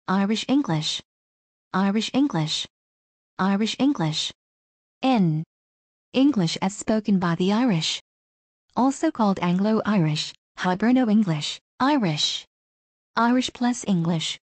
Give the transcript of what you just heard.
Irish English, Irish English, Irish English. N. English as spoken by the Irish. Also called Anglo-Irish, Hiberno-English, Irish. Irish plus English.